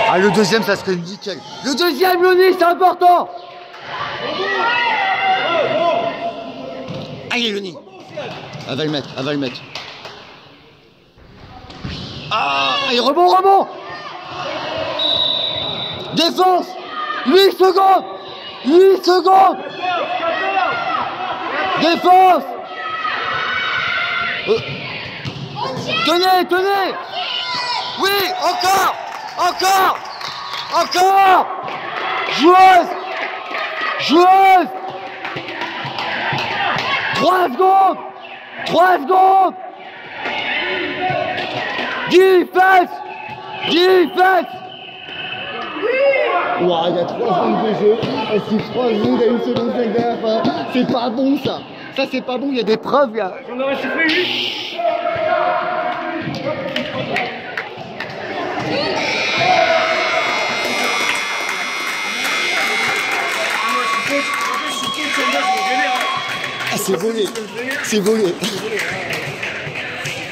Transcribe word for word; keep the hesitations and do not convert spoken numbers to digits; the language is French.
Ah, le deuxième, ça serait nickel. Le deuxième, Loni, c'est important. Allez, Loni. Elle va le mettre, elle va le mettre. Ah, allez, rebond, rebond. Défense. huit secondes. huit secondes. Défense. euh. Tenez, tenez. Oui, encore. Encore. Encore. Joueuse. Joueuse. trois secondes. trois secondes. Defense. Defense. Ouah, il y a trois secondes de jeu. Et si trois secondes à une seconde cinq derrière, c'est pas bon ça. Ça c'est pas bon, il y a des preuves là. On aurait sifflé huit. Ah, c'est volé. C'est volé.